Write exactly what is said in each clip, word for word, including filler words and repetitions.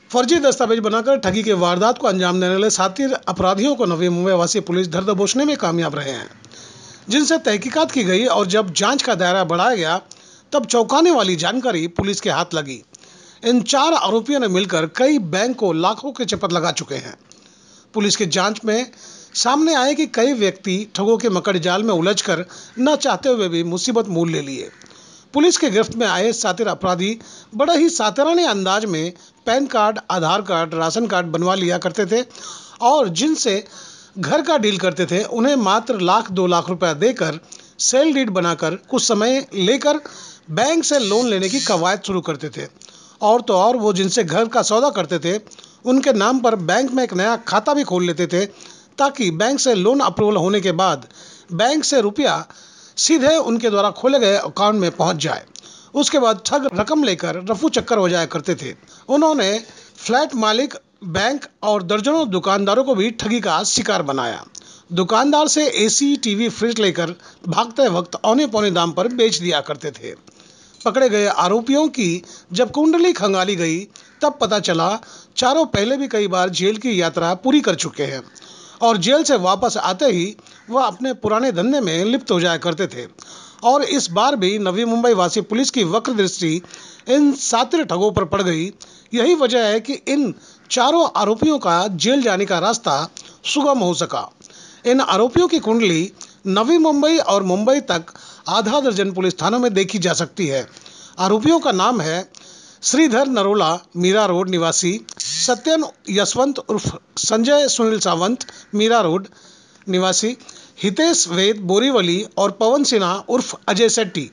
फर्जी दस्तावेज बनाकर ठगी के वारदात को अंजाम देने वाले शातिर अपराधियों को नवी मुंबई वासी पुलिस धर दबोचने में कामयाब रहे हैं, जिनसे तहकीकात की गई और जब जांच का दायरा बढ़ाया गया तब चौंकाने वाली जानकारी पुलिस के हाथ लगी। इन चार आरोपियों ने मिलकर कई बैंक को लाखों के चपत लगा चुके हैं। पुलिस की जांच में सामने आए कि कई व्यक्ति ठगों के मकड़ जाल में उलझकर न चाहते हुए भी मुसीबत मोल ले लिए। पुलिस के गिरफ्त में आए शातिर अपराधी बड़े ही सातराने अंदाज में PAN card, Aadhaar card, ration card बनवा लिया करते थे और जिनसे घर का डील करते थे उन्हें मात्र लाख दो लाख रुपया देकर सेल डीड बनाकर कुछ समय लेकर बैंक से लोन लेने की कवायद शुरू करते थे। और तो और वो जिनसे घर का सौदा करते थे उनके नाम पर बैंक में एक नया खाता भी खोल लेते थे ताकि बैंक से लोन अप्रूवल होने के बाद बैंक से रुपया सीधे उनके द्वारा खोले गए अकाउंट में पहुंच जाए। उसके बाद ठग रकम लेकर रफू चक्कर हो जाया करते थे। उन्होंने फ्लैट मालिक, बैंक और दर्जनों दुकानदारों को भी ठगी का शिकार बनाया। दुकानदार से एसी, टीवी, फ्रिज लेकर भागते वक्त औने पौने दाम पर बेच दिया करते थे। पकड़े गए आरोपियों की जब कुंडली खंगाली गई तब पता चला चारों पहले भी कई बार जेल की यात्रा पूरी कर चुके हैं और जेल से वापस आते ही वह अपने पुराने धंधे में लिप्त हो जाया करते थे। और इस बार भी नवी मुंबई वासी पुलिस की वक्र दृष्टि इन शातिर ठगों पर पड़ गई। यही वजह है कि इन चारों आरोपियों का जेल जाने का रास्ता सुगम हो सका। इन आरोपियों की कुंडली नवी मुंबई और मुंबई तक आधा दर्जन पुलिस थानों में देखी जा सकती है। आरोपियों का नाम है श्रीधर नरोला, मीरा रोड निवासी, सत्यन यशवंत उर्फ संजय सुनील सावंत, मीरा रोड निवासी, हितेश वेद बोरीवली और पवन सिन्हा उर्फ अजय सेट्टी।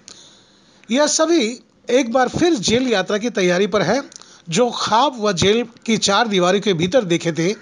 यह सभी एक बार फिर जेल यात्रा की तैयारी पर है। जो ख्वाब व जेल की चार दीवारों के भीतर देखे थे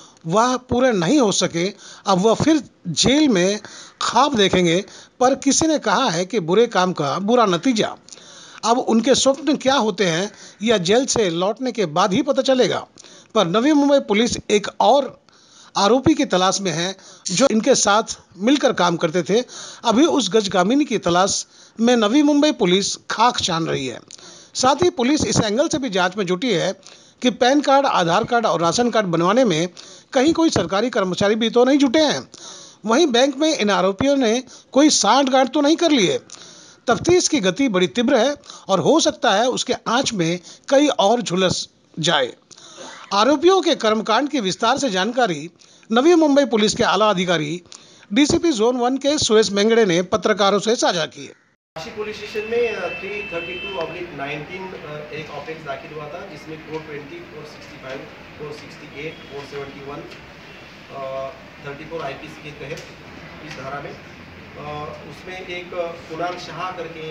वह पूरे नहीं हो सके। अब वह फिर जेल में ख्वाब देखेंगे, पर किसी ने कहा है कि बुरे काम का बुरा नतीजा। अब उनके स्वप्न क्या होते हैं यह जेल से लौटने के बाद ही पता चलेगा। पर नवी मुंबई पुलिस एक और आरोपी की तलाश में है जो इनके साथ मिलकर काम करते थे। अभी उस गजगामिनी की तलाश में नवी मुंबई पुलिस खाक छान रही है। साथ ही पुलिस इस एंगल से भी जांच में जुटी है कि पैन कार्ड, आधार कार्ड और राशन कार्ड बनवाने में कहीं कोई सरकारी कर्मचारी भी तो नहीं जुटे हैं। वहीं बैंक में इन आरोपियों ने कोई सांठगांठ तो नहीं कर लिए। तफ्तीश की गति बड़ी तीव्र है और हो सकता है उसके आंच में कई और झुलस जाए। आरोपियों के कर्मकांड की विस्तार से जानकारी नवी मुंबई पुलिस के आला अधिकारी डीसीपी जोन वन के सुरेश मेंगड़े ने पत्रकारों से साझा की। वाशी पुलिस स्टेशन में तीन सौ बत्तीस ऑब्लिक उन्नीस एक ऑफेंस दाखिल हुआ था, जिसमें चार सौ बीस, चार सौ पैंसठ, चार सौ अड़सठ, चार सौ इकतीस, चौंतीस आईपीसी के तहत इस धारा में उसमें एक कुणाल शाह करके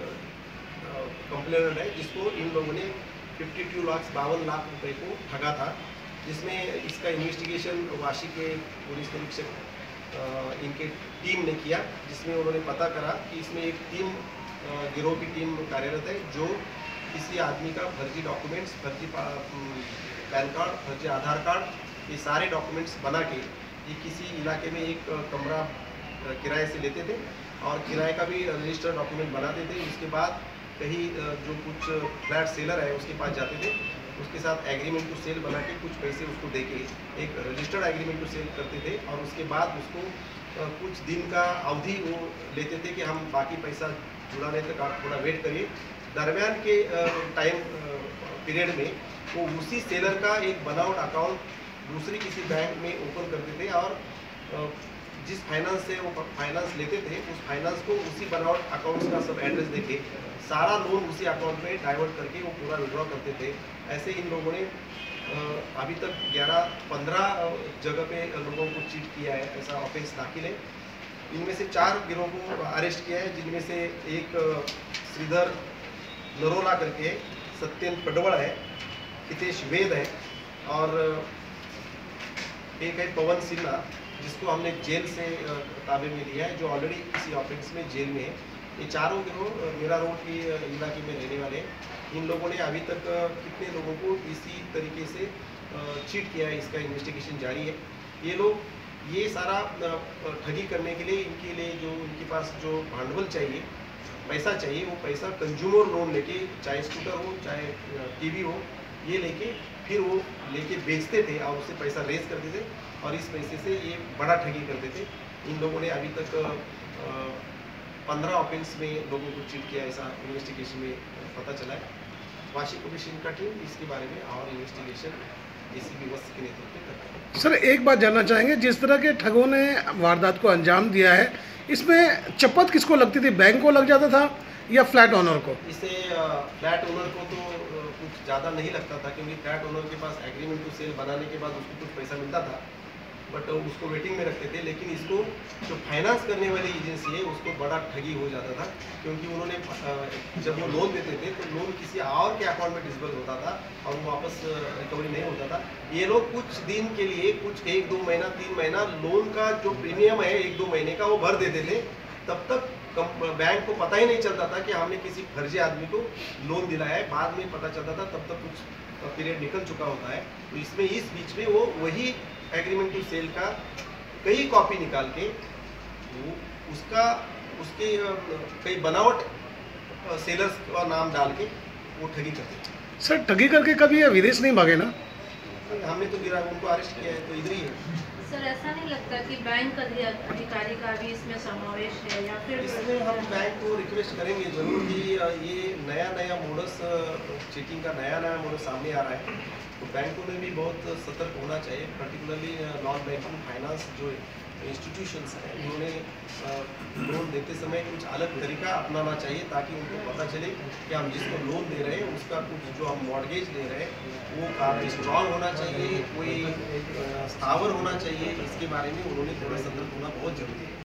कंप्लेनेंट है, जिसको इन लोगों ने बावन लाख बावन लाख रुपए को ठगा था। जिसमें इसका इन्वेस्टिगेशन वाशी के पुलिस निरीक्षक इनके टीम ने किया, जिसमें उन्होंने पता करा कि इसमें एक टीम गिरोह की टीम कार्यरत है जो किसी आदमी का फर्जी डॉक्यूमेंट्स, फर्जी पैन कार्ड, फर्जी आधार कार्ड, ये सारे डॉक्यूमेंट्स बना के ये किसी इलाके में एक कमरा किराए से लेते थे और किराए का भी रजिस्टर्ड डॉक्यूमेंट बनाते थे। उसके बाद कहीं जो कुछ फ्लैट सेलर है उसके पास जाते थे, उसके साथ एग्रीमेंट टू सेल बना के कुछ पैसे उसको दे के एक रजिस्टर्ड एग्रीमेंट टू सेल करते थे और उसके बाद उसको कुछ दिन का अवधि वो लेते थे कि हम बाकी पैसा जुड़ाने तक आप थोड़ा वेट करिए। दरमियान के टाइम पीरियड में वो उसी सेलर का एक बनावट अकाउंट दूसरी किसी बैंक में ओपन करते थे और जिस फाइनेंस से वो फाइनेंस लेते थे उस फाइनेंस को उसी बनावट अकाउंट्स का सब एड्रेस देके सारा लोन उसी अकाउंट में डाइवर्ट करके वो पूरा विड्रॉ करते थे। ऐसे इन लोगों ने अभी तक ग्यारह पंद्रह जगह पे लोगों को चीट किया है, ऐसा ऑफेंस दाखिल है। इनमें से चार गिरोह को अरेस्ट किया है, जिनमें से एक श्रीधर नरोला करके, सत्यन पडवड़ है, हितेश वेद है और एक है पवन सिन्हा, जिसको हमने जेल से ताबे में लिया है, जो ऑलरेडी किसी ऑफेंस में जेल में है। ये चारों गिरोह मीरा रोड के इलाके में रहने वाले हैं। इन लोगों ने अभी तक कितने लोगों को इसी तरीके से चीट किया है, इसका इन्वेस्टिगेशन जारी है। ये लोग ये सारा ठगी करने के लिए इनके लिए जो इनके पास जो भांडवल चाहिए, पैसा चाहिए, वो पैसा कंज्यूमर लोन लेके, चाहे स्कूटर हो चाहे टीवी हो, ये लेके फिर वो लेके बेचते थे और उससे पैसा रेज करते थे और इस पैसे से ये बड़ा ठगी करते थे। इन लोगों ने अभी तक पंद्रह ऑफेंस में लोगों को चीट किया, ऐसा इन्वेस्टिगेशन में पता चला है। वाशी पुलिस का टीम इसके बारे में और इन्वेस्टिगेशन एसीपी वस्त के नेतृत्व में करता है। सर एक बात जानना चाहेंगे, जिस तरह के ठगों ने वारदात को अंजाम दिया है, इसमें चपत किसको लगती थी? बैंक को लग जाता था या फ्लैट ओनर को? इसे फ्लैट ओनर को तो कुछ ज़्यादा नहीं लगता था, क्योंकि फ्लैट ओनर के पास एग्रीमेंट टू सेल बनाने के बाद उसको कुछ पैसा मिलता था, बट उसको वेटिंग में रखते थे। लेकिन इसको जो फाइनेंस करने वाली एजेंसी है उसको बड़ा ठगी हो जाता था, क्योंकि उन्होंने जब वो लोन देते थे तो लोन किसी और के अकाउंट में डिस्बर्स होता था और वो वापस रिकवरी नहीं होता था। ये लोग कुछ दिन के लिए, कुछ एक दो महीना तीन महीना लोन का जो प्रीमियम है एक दो महीने का वो भर देते थे। तब तक बैंक को पता ही नहीं चलता था कि हमने किसी फर्जी आदमी को लोन दिलाया है। बाद में पता चलता था, तब तक कुछ पीरियड निकल चुका होता है। तो इसमें इस बीच में वो वही एग्रीमेंट टू सेल का कई कॉपी निकाल के वो उसका उसके कई बनावट सेलर्स का नाम डाल के वो ठगी करते। सर ठगी करके कभी ये विदेश नहीं भागे ना? हमने तो गिरा उनको अरेस्ट किया है, तो इधर ही है। सर ऐसा नहीं लगता कि बैंक अधिकारी का भी इसमें समावेश है, या फिर इसमें हम बैंक को रिक्वेस्ट करेंगे जरूर कि ये नया नया मोडस चीटिंग का नया नया मोडस सामने आ रहा है, तो बैंकों ने भी बहुत सतर्क होना चाहिए। पर्टिकुलरली नॉन बैंकिंग फाइनेंस जो इंस्टीट्यूशंस हैं उन्होंने लोन देते समय कुछ अलग तरीका अपनाना चाहिए, ताकि उनको पता चले कि हम जिसको लोन दे रहे हैं उसका कुछ जो हम मॉर्गेज दे रहे हैं वो काफ़ी स्ट्रॉन्ग होना चाहिए, कोई स्थावर होना चाहिए। इसके बारे में उन्होंने थोड़ा सतर्क होना बहुत जरूरी है।